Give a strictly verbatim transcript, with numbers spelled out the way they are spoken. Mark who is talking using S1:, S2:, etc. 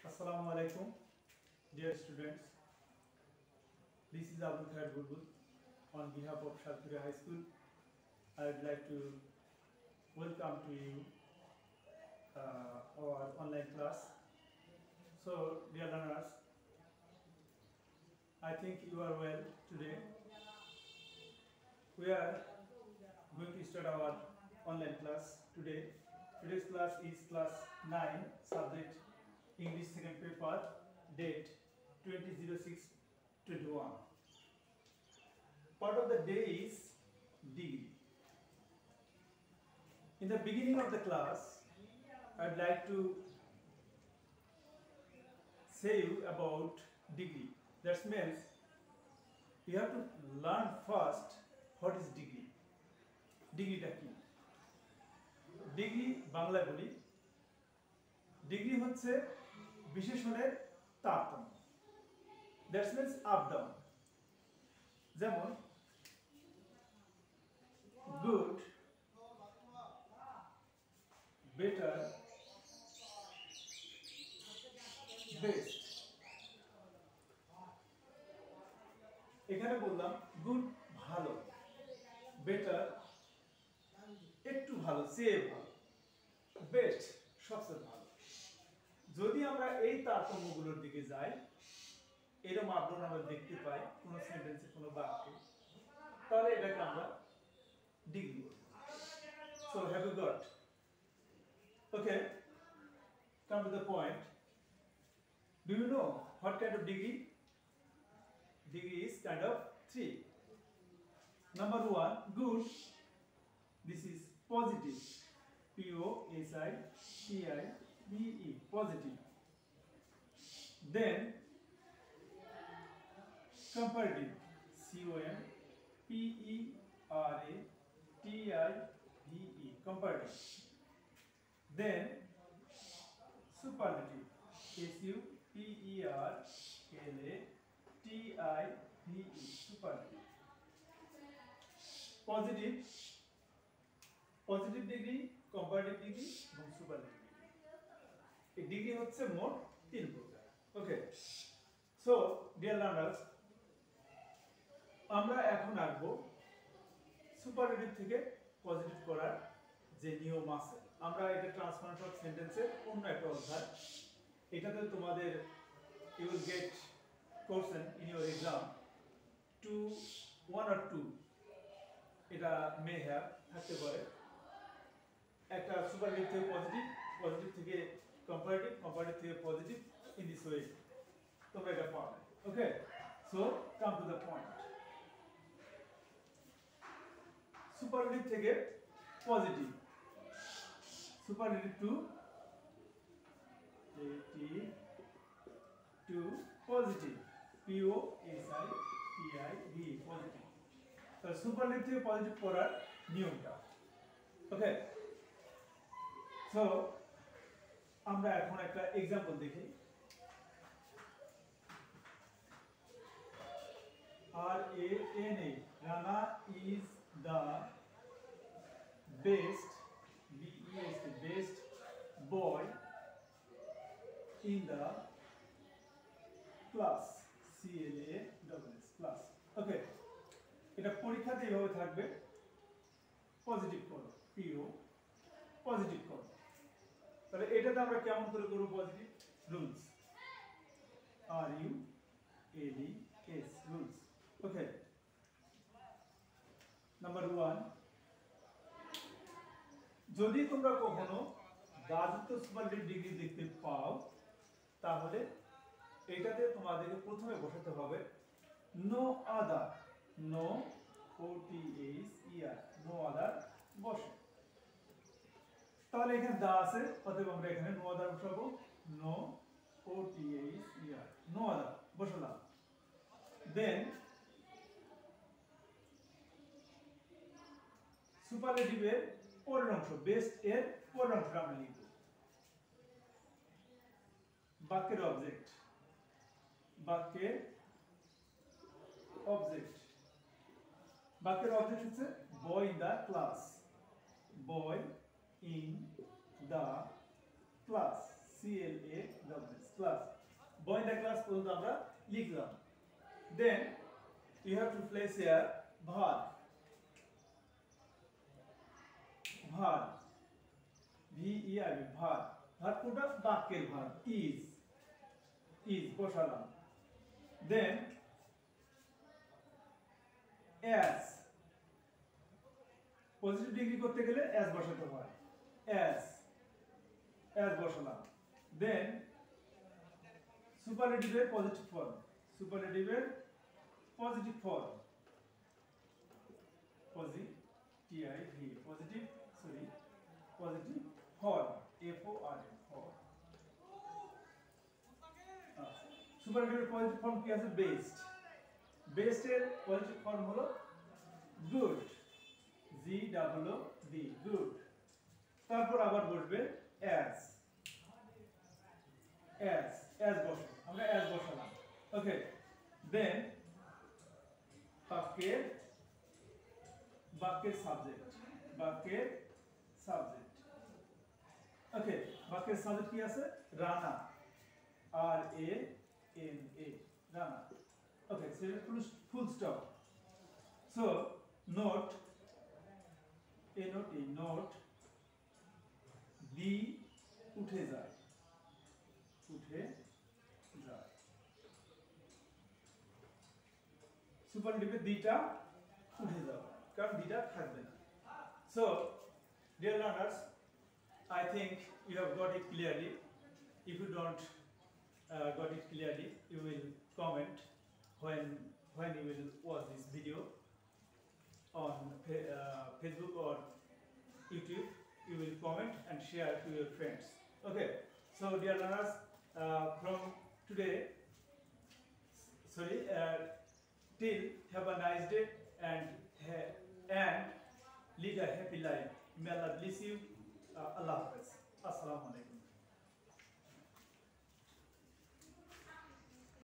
S1: Assalamu alaikum, dear students. This is Abdul Khair Bulbul. On behalf of Shatpura High School, I would like to welcome to you uh, our online class. So, dear learners, I think you are well today. We are going to start our online class today. Today's class is class nine, subject English second paper, date twenty oh six twenty-one. Part of the day is degree. In the beginning of the class, I'd like to say you about degree. That means you have to learn first what is degree. Degree টা কি? Degree Bangla বলি degree হচ্ছে বিশেষণের তারতম্য that means up down যেমন good better best এখানে বললাম good ভালো বেটার একটু ভালো চেয়ে ভালো বেস্ট সবচেয়ে ভালো যদি আমরা এই তারতম্যগুলোর দিকে যাই এরকম আবরণ আমরা দেখতে পাই কোনো সেন্টেন্সে কোনো বাক্যে তাহলে এটাকে আমরা ডিগ্রি বলবো so have you got okay come to the point do you know what kind of degree degree is kind of three number one good this is positive P O S I T I V E positive then comparative C O M P E R A T I V E comparative then superlative S U P E R L A T I V E superlative positive positive degree comparative degree এবং superlative degree এই degree হচ্ছে মোট তিন প্রকার okay so dear learners আমরা এখন আসবো superlative থেকে পজিটিভ করার যে নিয়ম আছে আমরা এটা ট্রান্সফরমেশন অফ সেন্টেন্সের অন্য একটা অধ্যায় এটাতে তোমাদের you will get question in your exam two one or two এটা মে হ্যাভ থাকতে পারে একটা সুপারলেটিভ থেকে পজিটিভ পজিটিভ থেকে কম্পারেটিভ কম্পারেটিভ থেকে পজিটিভ ইন দিস ওয়ে তোমরা এটা পাবে okay so come to the point superlative থেকে positive superlative to T to positive P O S I T I V positive তো সুপারলেটিভ থেকে positive করার নিয়মটা ওকে সো আমরা এখন একটা एग्जांपल দেখি R A N A Rana is the best B E S T best boy in the class C L A S S class ওকে এটা পরীক্ষাতে এইভাবে থাকবে পজিটিভ করো পিও পজিটিভ করো তাহলে এটাতে আমরা কেমন করে করব positive rules R U L E S rules okay number one যদি তোমরা কখনো দাযুক্ত সুপারলেটিভ ডিগ্রি দেখতে পাও তাহলে এটাতে তোমাদেরকে প্রথমে বসাতে হবে no other no O T H E R no other বসে তাহলে এখানে দা আছে অতএব আমরা এখানে নো আদার বসাবো no O T H E R no other বসালাম দেন সুপারলেটিভ এর পরের অংশ বেস্ট এর পরের অংশটা আমরা লিখব বাক্যের অবজেক্ট বাক্যের অবজেক্ট বাক্যের অবজেক্ট হচ্ছে boy in the class boy in the class C L A S class. Boy in the class পর্যন্ত আমরা লিখলাম। Then you have to place here verb. Verb. V E R B verb. Verb কোনটা? বাক্যের verb is. Is বসালাম। Then as. Positive degree করতে গেলে as বসাতে হয়। as as বসালাম। Then সুপারলেটিভের পজিটিভ ফর্ম। সুপারলেটিভের positive form. Positive T I V positive sorry positive form F O R M form. সুপারলেটিভের পজিটিভ ফর্ম কি আছে? বেস্ট। বেস্টের পজিটিভ ফর্ম হলো good. G double O D good. তারপর আবার বসবে as as as বসো। আমরা as বসালাম। ওকে। দেন বাক্যের বাক্যের সাবজেক্ট বাক্যের সাবজেক্ট। ওকে, বাক্যের সাবজেক্ট কি আছে? Rana. R A N A Rana. Okay, full full stop. So note A note A note B উঠে যায় উঠে যায়। সুপারলেটিভে দিটা উঠে যাবে কারণ দিটা থাকবে না। So dear learners, I think you have got it clearly. If you don't uh, got it clearly, you will comment when when you will watch this video on uh, Facebook or YouTube. You will comment and share to your friends. Okay, so dear learners, uh, from today, sorry, uh, till have a nice day and and lead a happy life. May Allah bless you. Uh, Allah Hafiz.